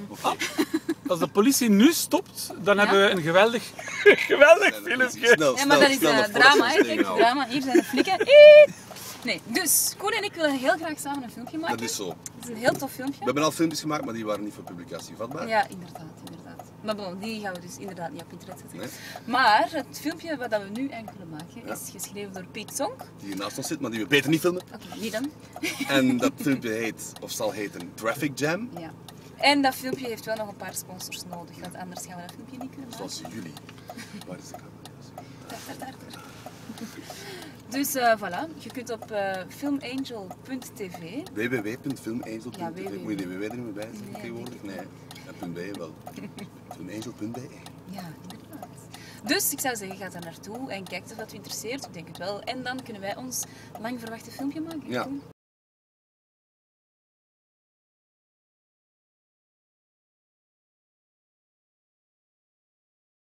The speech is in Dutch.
Oké. Als de politie nu stopt, dan hebben we een geweldig filmpje. Snel, Ja, maar dat is snel, voordat drama, ze hè? ons Kijk, tegenhouden. drama. Hier zijn de flikken. Nee, dus Koen en ik willen heel graag samen een filmpje maken. Dat is zo. Het is een heel tof filmpje. We hebben al filmpjes gemaakt, maar die waren niet voor publicatie vatbaar. Ja, inderdaad. Maar bon, die gaan we dus inderdaad niet op internet zetten. Nee. Maar het filmpje wat we nu eigenlijk willen maken is geschreven door Piet Zonk. Die hier naast ons zit, maar die we beter niet filmen. Oké, wie dan? En dat filmpje heet, of zal heten, Traffic Jam. Ja. En dat filmpje heeft wel nog een paar sponsors nodig, want anders gaan we dat filmpje niet kunnen maken. Zoals jullie. Waar is de camera? Daar. Dus voilà, je kunt op filmangel.tv. www.filmangel.tv. Ja, www. Moet je die www er niet meer bij zetten Nee, tegenwoordig? Nee. En .be wel. Filmangel.be. Ja, inderdaad. Dus ik zou zeggen, ga daar naartoe en kijk of dat u interesseert. Ik denk het wel. En dan kunnen wij ons lang verwachte filmpje maken. Ja,